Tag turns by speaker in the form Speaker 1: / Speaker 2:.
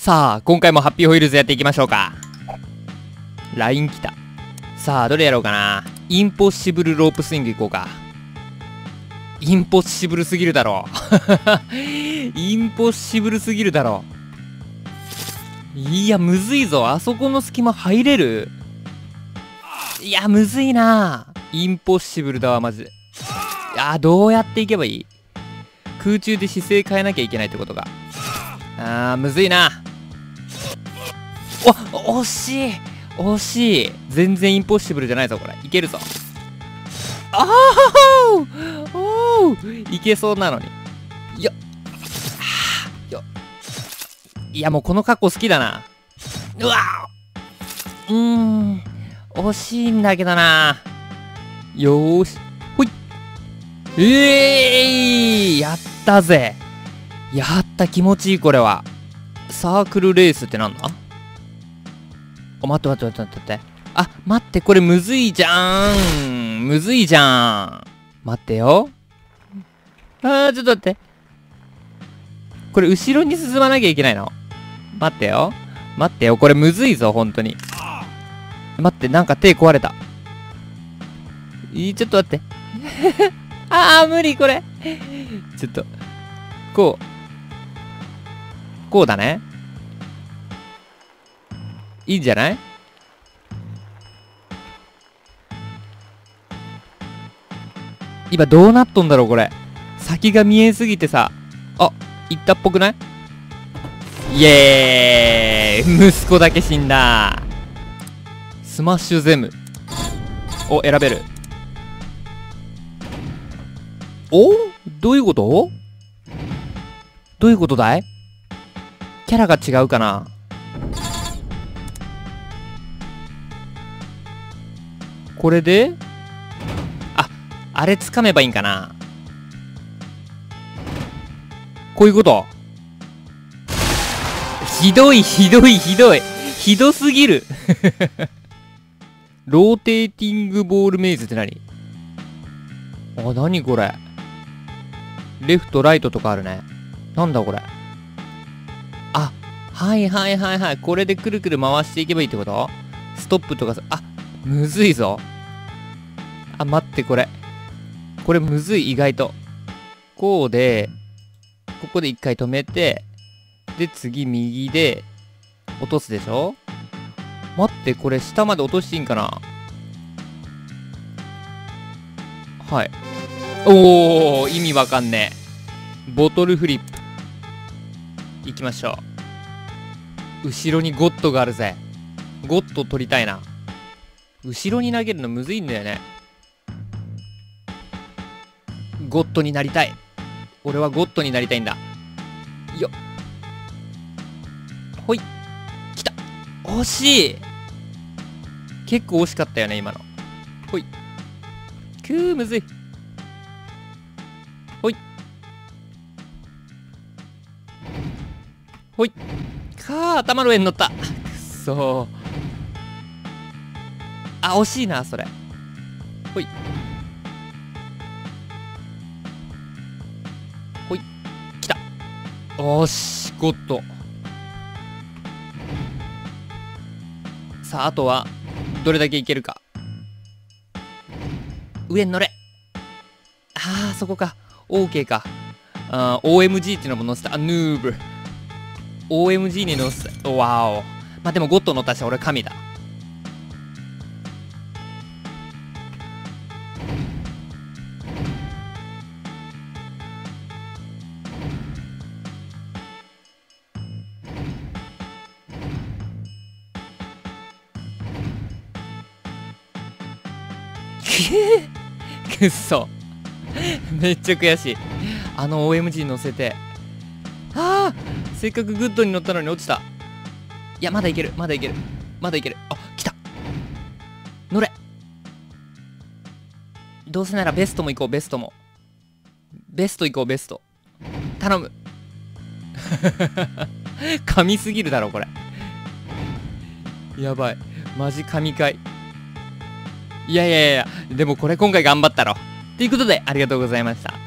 Speaker 1: さあ、今回もハッピーホイールズやっていきましょうか。LINE 来た。さあ、どれやろうかな。インポッシブルロープスイングいこうか。インポッシブルすぎるだろう。インポッシブルすぎるだろう。いや、むずいぞ。あそこの隙間入れる？いや、むずいな。インポッシブルだわ、マジで。どうやっていけばいい？空中で姿勢変えなきゃいけないってことか。むずいな。惜しい惜しい。全然インポッシブルじゃないぞ、これ。いけるぞ。いけそうなのに。いや、もうこの格好好きだな。惜しいんだけどな。よーし。ほい。やったぜ。やった、気持ちいい、これは。サークルレースってなんだ？待って。待って、これむずいじゃん。むずいじゃん。待ってよ。ちょっと待って。これ後ろに進まなきゃいけないの？待ってよ。これむずいぞ、ほんとに。待って、なんか手壊れた。ちょっと待って。無理、これ。ちょっと。こうだね。いいんじゃない？今どうなっとんだろう、これ。先が見えすぎてさ。いったっぽくない？イエーイ！息子だけ死んだ。スマッシュゼム。選べる。どういうこと？どういうことだい？キャラが違うかな？これであれ掴めばいいんかな？こういうこと？ひどすぎる。ローテーティングボールメイズって何？何これ？レフト、ライトとかあるね。なんだこれ？はい。これでくるくる回していけばいいってこと？ストップとかむずいぞ。待って、これむずい、意外と。こうで、ここで一回止めて、で、次右で、落とすでしょ？待って、これ下まで落としていいんかな？はい。意味わかんねえ。ボトルフリップ。行きましょう。後ろにゴッドがあるぜ。ゴッド取りたいな。後ろに投げるのむずいんだよね。ゴッドになりたい。俺はゴッドになりたいんだ。よっ。ほい。来た。惜しい。結構惜しかったよね、今の。ほい。むずい。ほい。ほい。頭の上に乗った。くそー。惜しいな、それ。ほい。ほい。来た。ゴッド。さあ、あとは、どれだけいけるか。上に乗れ。そこか。OK か。OMG っていうのも乗せた。ヌーブ。OMG に乗せた。わお。でもゴッド乗ったし、俺神だ。くっそ。めっちゃ悔しい。OMG 乗せて。せっかくグッドに乗ったのに落ちた。いや、まだいける。来た。乗れ。どうせならベストも行こう、ベスト。頼む。神すぎるだろ、これ。やばい。マジ神回。いや、でもこれ今回頑張ったろ。ということで、ありがとうございました。